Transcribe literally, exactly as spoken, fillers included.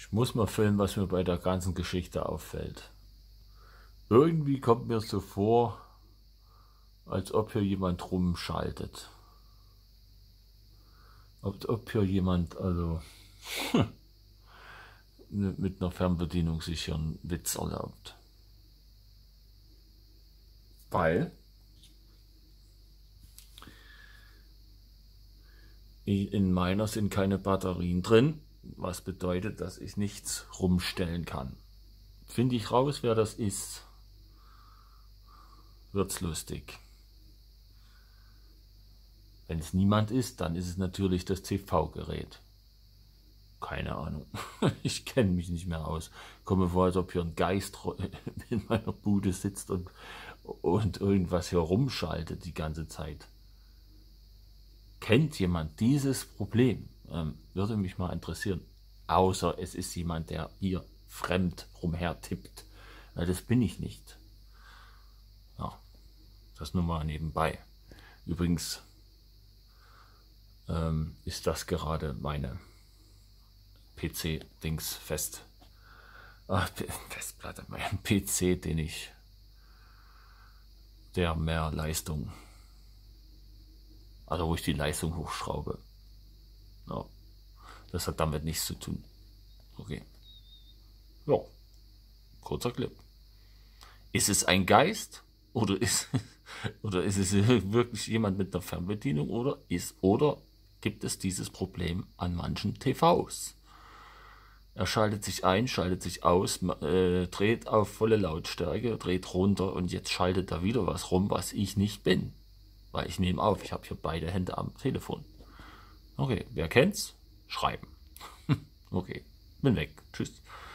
Ich muss mal filmen, was mir bei der ganzen Geschichte auffällt. Irgendwie kommt mir so vor, als ob hier jemand rumschaltet. Ob, ob hier jemand also mit einer Fernbedienung sich hier einen Witz erlaubt. Weil in meiner sind keine Batterien drin, was bedeutet, dass ich nichts rumstellen kann. Finde ich raus, wer das ist, wird's lustig. Wenn es niemand ist, dann ist es natürlich das T V-Gerät. Keine Ahnung. Ich kenne mich nicht mehr aus. Komme vor, als ob hier ein Geist in meiner Bude sitzt und, und irgendwas hier rumschaltet die ganze Zeit. Kennt jemand dieses Problem? Ähm, würde mich mal interessieren. Außer es ist jemand, der hier fremd rumher tippt. Weil das bin ich nicht. Ja, das nur mal nebenbei. Übrigens ähm, ist das gerade meine P C-Dings fest. Ach, Festplatte, mein P C, den ich, der mehr Leistung, also wo ich die Leistung hochschraube. Ja, das hat damit nichts zu tun. Okay. Ja, kurzer Clip. Ist es ein Geist oder ist, oder ist es wirklich jemand mit einer Fernbedienung oder ist oder gibt es dieses Problem an manchen T Vs? Er schaltet sich ein, schaltet sich aus, äh, dreht auf volle Lautstärke, dreht runter und jetzt schaltet da wieder was rum, was ich nicht bin. Weil ich nehme auf, ich habe hier beide Hände am Telefon. Okay, wer kennt's? Schreiben. Okay, bin weg. Tschüss.